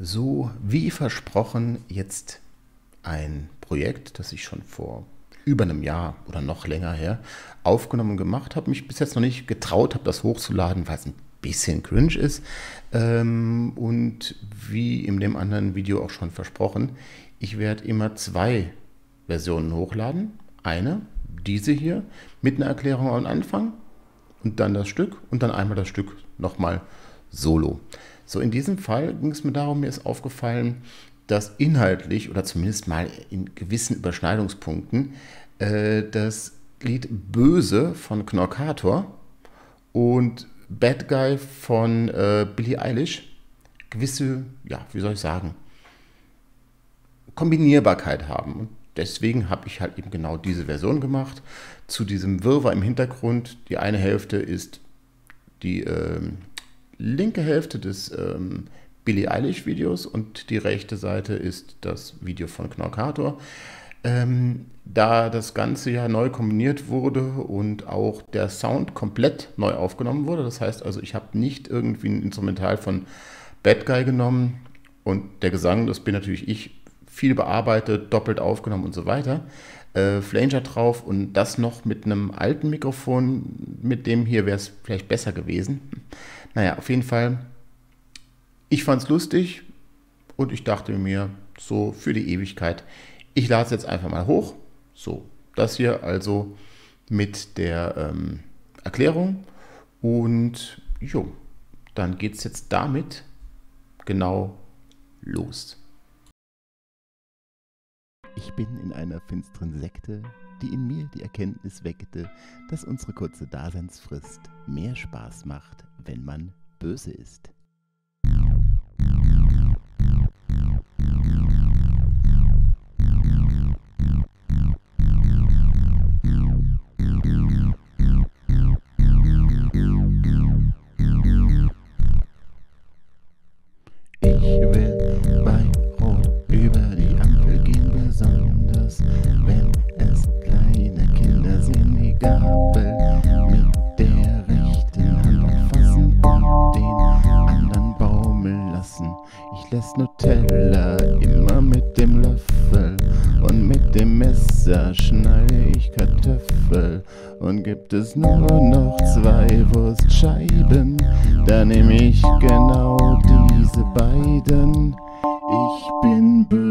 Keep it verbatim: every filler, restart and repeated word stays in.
So wie versprochen, jetzt ein Projekt, das ich schon vor über einem Jahr oder noch länger her aufgenommen und gemacht habe. Mich bis jetzt noch nicht getraut habe, das hochzuladen, weil es ein bisschen cringe ist. Ähm, und wie in dem anderen Video auch schon versprochen, ich werde immer zwei Versionen hochladen. Eine, diese hier, mit einer Erklärung am Anfang und dann das Stück und dann einmal das Stück nochmal solo. So, in diesem Fall ging es mir darum, mir ist aufgefallen, dass inhaltlich oder zumindest mal in gewissen Überschneidungspunkten äh, das Lied Böse von Knorkator und Bad Guy von äh, Billie Eilish gewisse, ja, wie soll ich sagen, Kombinierbarkeit haben. Und deswegen habe ich halt eben genau diese Version gemacht. Zu diesem Wirrwarr im Hintergrund, die eine Hälfte ist die ähm, linke Hälfte des ähm, Billie Eilish Videos und die rechte Seite ist das Video von Knorkator. Ähm, da das Ganze ja neu kombiniert wurde und auch der Sound komplett neu aufgenommen wurde, das heißt also, ich habe nicht irgendwie ein Instrumental von Bad Guy genommen und der Gesang, das bin natürlich ich, viel bearbeitet, doppelt aufgenommen und so weiter, äh, Flanger drauf und das noch mit einem alten Mikrofon, mit dem hier wäre es vielleicht besser gewesen. Naja, auf jeden Fall, ich fand es lustig und ich dachte mir, so für die Ewigkeit, ich lade es jetzt einfach mal hoch. So, das hier also mit der ähm, Erklärung und jo, dann geht es jetzt damit genau los. Ich bin in einer finsteren Sekte, die in mir die Erkenntnis weckte, dass unsere kurze Daseinsfrist mehr Spaß macht, wenn man böse ist. Ich will bei Rot über die Ampel gehen, besonders wenn es kleine Kinder sehen, die Gabel mit der rechten Hand fassen und den anderen baumeln lassen. Ich lass Nutella immer mit dem Löffel und mit dem Messer schneide ich Kartoffel. Und gibt es nur noch zwei Wurstscheiben, dann nehme ich genau diese beiden. Ich bin böse.